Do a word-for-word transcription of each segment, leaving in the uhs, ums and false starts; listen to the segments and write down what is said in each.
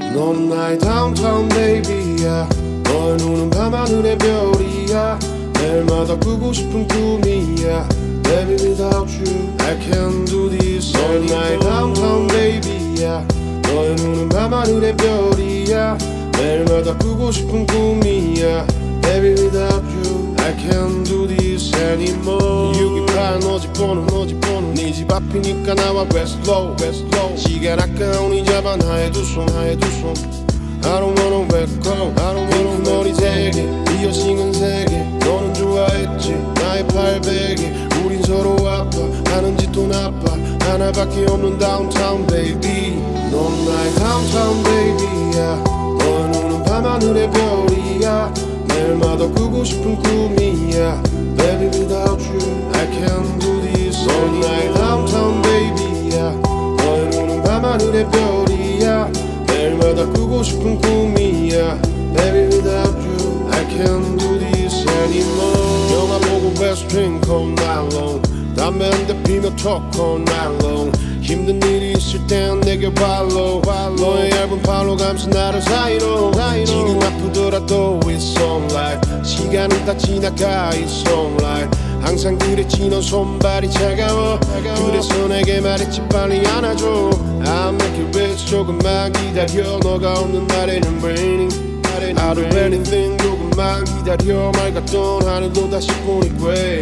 넌 나의 downtown baby야. 너의 눈은 밤하늘의 별이야. 매일마다 꾸고 싶은 꿈이야. Baby without you I can't do this. 넌 나의 downtown baby야. 너의 눈은 밤하늘의 별이야. 매일마다 꾸고 싶은 꿈이야. Baby without you I can't do this anymore. 육이팔 너 집 번호 너 집 번호 네 집 앞이니까 나와 best low best low. 시간 아까우니 잡아 나의 두 손 나의 두 손. I don't wanna let go I don't wanna 머리 세게 이어싱은 세게. 너는 좋아했지 나의 팔베개. 우린 서로 아파 하는 짓도 나빠. 하나밖에 없는 downtown baby. 넌 나의 downtown baby야. 너의 눈은 밤하늘의 별이야. 매일마다 꾸고 싶은 꿈이야. Baby without you I can't do this. 넌 나의 downtown baby야. 너의 눈은 밤하늘의 별이야. 매일마다 꾸고 싶은 꿈이야. Baby without you I can't do this anymore. 영화 보고 best drink all night long. 담배 한 대 피며 talk all night long. 힘든 일이 있을 땐 내게 발로 너의 얇은 팔로 감싸 나를 사이로. 지금 아프더라도 it's alright. 시간은 다 지나가 it's alright. 항상 그랬지 넌 손발이 차가워. 그래서 내게 말했지 빨리 안아줘. I'll make you rich 조금만 기다려. 너가 없는 날에는 raining I'll do anything 조금만 기다려. 맑았던 하늘도 다시 보니 돼.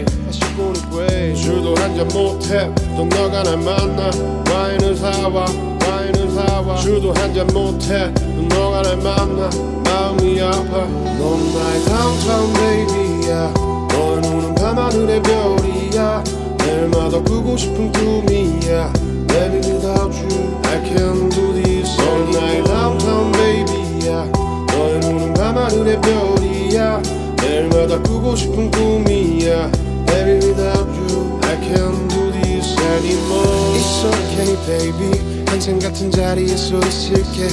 술도 한잔 못해 또 너가 날 만나. 와인을 사와 와인을 사와. 술도 한잔 못해 또 너가 날 만나. 마음이 아파. 넌 나의 downtown baby야. 너의 눈은 밤하늘의 별이야. 매일마다 꾸고 싶은 꿈이야. Baby without you I can't do this. 넌 나의 downtown baby야. 너의 눈은 밤하늘의 별이야. 매일마다 꾸고 싶은 꿈이야. Baby without you I can't do this anymore. It's okay baby 항상 같은 자리에서 있을게.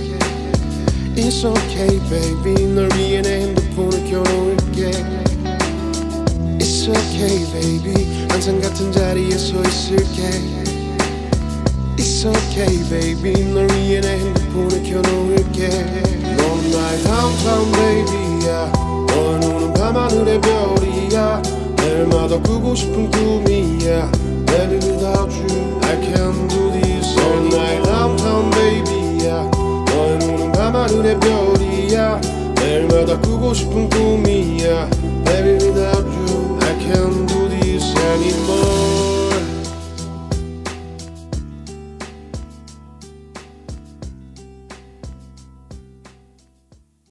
It's okay baby 널 위해 내 핸드폰을 켜놓을게. It's okay baby 항상 같은 자리에서 있을게. It's okay baby 널 위해 내 핸드폰을 켜놓을게. 넌 나의 downtown baby야. 너의 눈은 밤하늘의 별이야. 매일마다 꾸고 싶은 꿈이야. Baby without you I can't do this. 넌 나의 downtown baby야. 너의 눈은 밤하늘의 별이야. 매일마다 꾸고 싶은 꿈이야. Baby without you I can't do this anymore.